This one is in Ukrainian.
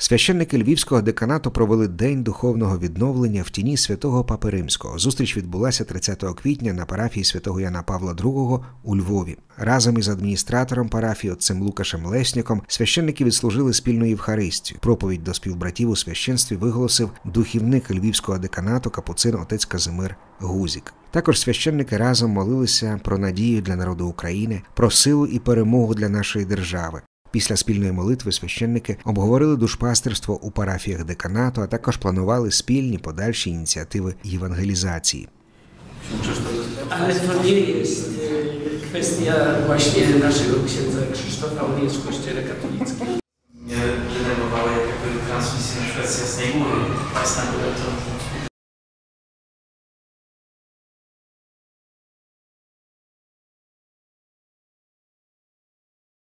Священники Львівського деканату провели День духовного відновлення в тіні святого Папи Римського. Зустріч відбулася 30 квітня на парафії святого Яна Павла II у Львові. Разом із адміністратором парафії отцем Лукашем Лесніком священники відслужили спільну Євхаристію. Проповідь до співбратів у священстві виголосив духівник Львівського деканату капуцин отець Казимир Гузік. Також священники разом молилися про надію для народу України, про силу і перемогу для нашої держави. Після спільної молитви священники обговорили душпастерство у парафіях деканату, а також планували спільні подальші ініціативи євангелізації. Ale to nie jest kwestia właśnie naszego księdza Krzysztofa, on jest w kościele katolickim. Mnie denerwowała jakby transmisja na przykład z Jasnej Góry. Jasna Góra to